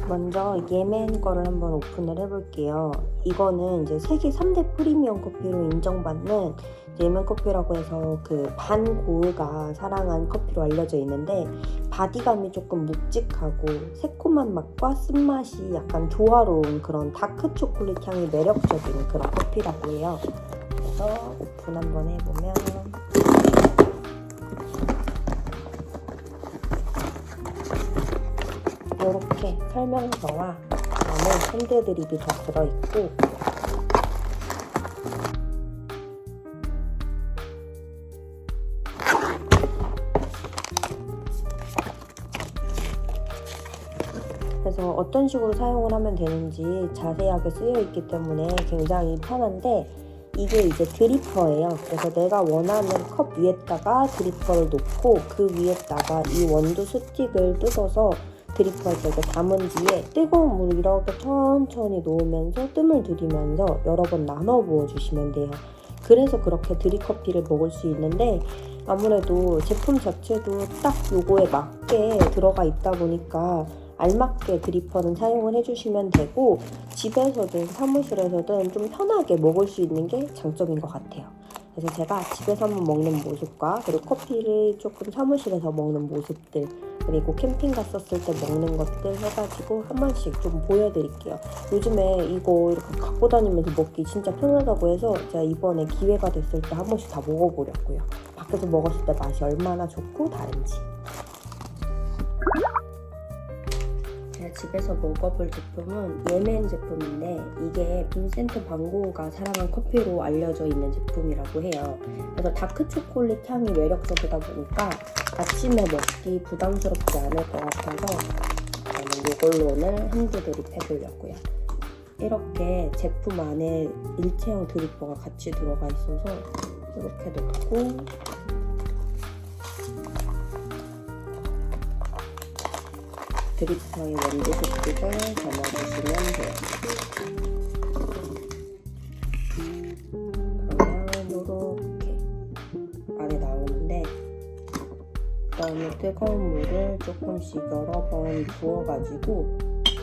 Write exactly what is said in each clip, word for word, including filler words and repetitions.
먼저 예멘 거를 한번 오픈을 해볼게요. 이거는 이제 세계 삼 대 프리미엄 커피로 인정받는 예멘 커피라고 해서 그 반고흐가 사랑한 커피로 알려져 있는데, 바디감이 조금 묵직하고 새콤한 맛과 쓴맛이 약간 조화로운 그런 다크 초콜릿 향이 매력적인 그런 커피라고 해요. 그래서 오픈 한번 해보면 이렇게 설명서와 그다음에 핸드 드립이 다 들어있고, 그래서 어떤 식으로 사용을 하면 되는지 자세하게 쓰여 있기 때문에 굉장히 편한데, 이게 이제 드리퍼예요. 그래서 내가 원하는 컵 위에다가 드리퍼를 놓고 그 위에다가 이 원두 스틱을 뜯어서 드리퍼에 이렇게 담은 뒤에 뜨거운 물을 이렇게 천천히 놓으면서 뜸을 들이면서 여러 번 나눠 부어주시면 돼요. 그래서 그렇게 드립커피를 먹을 수 있는데, 아무래도 제품 자체도 딱 요거에 맞게 들어가 있다 보니까 알맞게 드리퍼는 사용을 해주시면 되고, 집에서든 사무실에서든 좀 편하게 먹을 수 있는 게 장점인 것 같아요. 그래서 제가 집에서 한번 먹는 모습과 그리고 커피를 조금 사무실에서 먹는 모습들, 그리고 캠핑 갔었을 때 먹는 것들 해가지고 한 번씩 좀 보여드릴게요. 요즘에 이거 이렇게 갖고 다니면서 먹기 진짜 편하다고 해서 제가 이번에 기회가 됐을 때 한 번씩 다 먹어보려고요. 밖에서 먹었을 때 맛이 얼마나 좋고 다른지. 제가 집에서 먹어볼 제품은 예멘 제품인데, 이게 빈센트 반 고흐가 사랑한 커피로 알려져 있는 제품이라고 해요. 그래서 다크 초콜릿 향이 매력적이다 보니까 아침에 먹기 부담스럽지 않을 것 같아서 저는 이걸로 오늘 핸드 드립 해보려고요. 이렇게 제품 안에 일체형 드리퍼가 같이 들어가 있어서 이렇게 넣고, 드리퍼에 원두 스틱을 담아주시면 돼요. 그러면 이렇게 안에 나오는데, 그 다음에 뜨거운 물을 조금씩 여러 번 부어가지고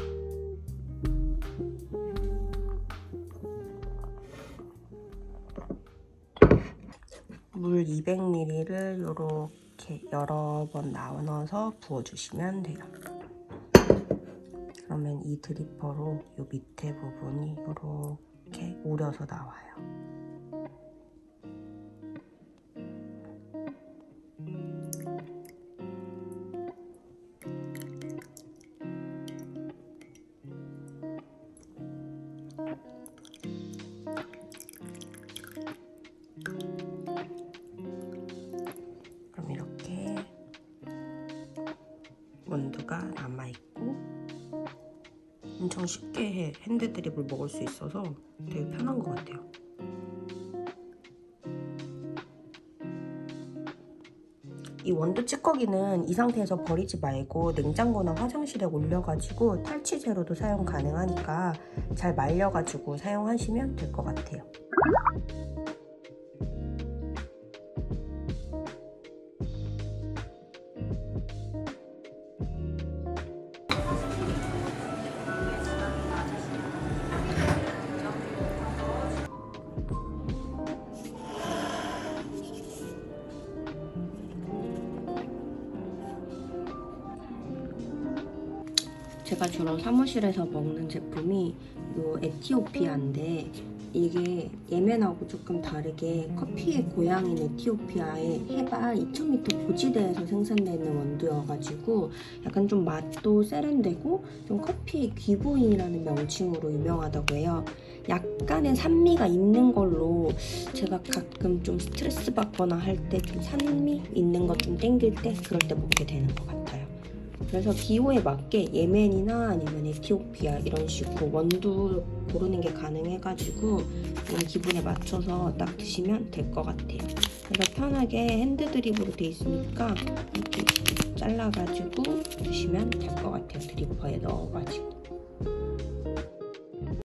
물 이백 밀리리터를 이렇게 여러 번 나눠서 부어주시면 돼요. 그러면 이 드리퍼로 이 밑에 부분이 이렇게 우려서 나와요. 그럼 이렇게 원두가 남아있고 엄청 쉽게 핸드 드립을 먹을 수 있어서 되게 편한 것 같아요. 이 원두 찌꺼기는 이 상태에서 버리지 말고 냉장고나 화장실에 올려가지고 탈취제로도 사용 가능하니까 잘 말려가지고 사용하시면 될 것 같아요. 제가 주로 사무실에서 먹는 제품이 요 에티오피아인데, 이게 예멘하고 조금 다르게 커피의 고향인 에티오피아의 해발 이천 미터 고지대에서 생산되는 원두여가지고 약간 좀 맛도 세련되고 좀 커피의 귀보인이라는 명칭으로 유명하다고 해요. 약간의 산미가 있는 걸로 제가 가끔 좀 스트레스 받거나 할 때 좀 산미 있는 것 좀 땡길 때 그럴 때 먹게 되는 것 같아요. 그래서 기호에 맞게 예멘이나 아니면 에티오피아 이런 식으로 원두 고르는 게 가능해가지고 기분에 맞춰서 딱 드시면 될 것 같아요. 그래서 편하게 핸드 드립으로 돼 있으니까 이렇게 잘라가지고 드시면 될 것 같아요. 드리퍼에 넣어가지고.